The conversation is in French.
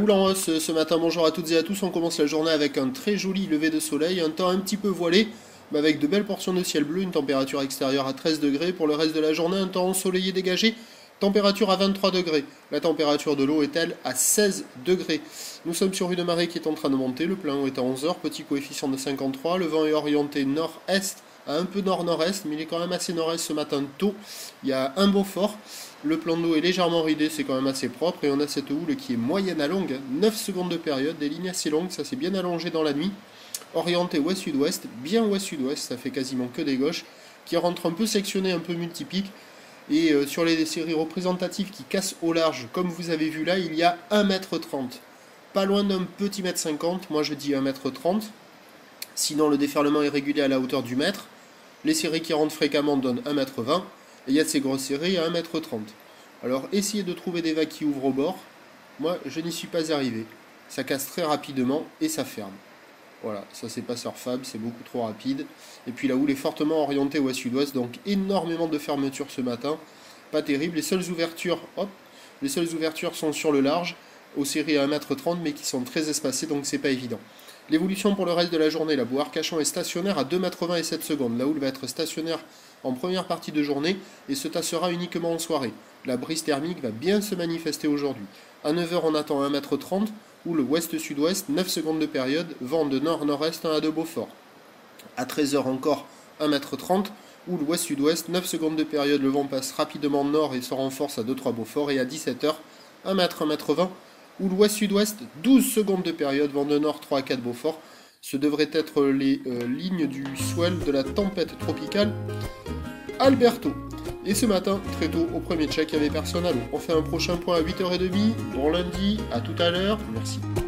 cool en hausse ce matin, bonjour à toutes et à tous. On commence la journée avec un très joli lever de soleil, un temps un petit peu voilé, mais avec de belles portions de ciel bleu, une température extérieure à 13 degrés. Pour le reste de la journée, un temps ensoleillé dégagé, température à 23 degrés. La température de l'eau est elle à 16 degrés. Nous sommes sur une marée qui est en train de monter, le plein eau est à 11 heures, petit coefficient de 53, le vent est orienté nord-est à un peu nord-nord-est, mais il est quand même assez nord-est ce matin tôt. Il y a un beau fort. Le plan d'eau est légèrement ridé, c'est quand même assez propre, et on a cette houle qui est moyenne à longue, 9 secondes de période, des lignes assez longues, ça s'est bien allongé dans la nuit, orienté ouest-sud-ouest, bien ouest-sud-ouest, ça fait quasiment que des gauches, qui rentrent un peu sectionnées, un peu multipiques, et sur les séries représentatives qui cassent au large, comme vous avez vu là, il y a 1,30 m, pas loin d'un petit 1,50 m, moi je dis 1,30 m, sinon le déferlement est régulé à la hauteur du mètre, les séries qui rentrent fréquemment donnent 1,20 m, et il y a de ces grosses séries à 1,30 m. Alors essayez de trouver des vagues qui ouvrent au bord. Moi, je n'y suis pas arrivé. Ça casse très rapidement et ça ferme. Voilà, ça c'est pas surfable, c'est beaucoup trop rapide. Et puis la houle est fortement orientée ouest-sud-ouest, donc énormément de fermetures ce matin. Pas terrible. Les seules ouvertures sont sur le large, aux séries à 1,30 m, mais qui sont très espacées, donc c'est pas évident. L'évolution pour le reste de la journée, la boue Arcachon est stationnaire à 2,20 m et 7 secondes. La houle va être stationnaire en première partie de journée et se tassera uniquement en soirée. La brise thermique va bien se manifester aujourd'hui. À 9 h, on attend 1,30 m, houle ouest-sud-ouest, 9 secondes de période, vent de nord-nord-est 1 à 2 Beaufort. À 13 h encore 1,30 m, houle ouest-sud-ouest, 9 secondes de période, le vent passe rapidement nord et se renforce à 2-3 Beaufort. Et à 17 h, 1 m, 1,20 m, houle ouest-sud-ouest, 12 secondes de période, vent de nord 3 à 4 Beaufort. Ce devraient être les lignes du swell de la tempête tropicale Alberto. Et ce matin, très tôt, au premier check, il n'y avait personne à l'eau. On fait un prochain point à 8 h 30. Bon lundi, à tout à l'heure. Merci.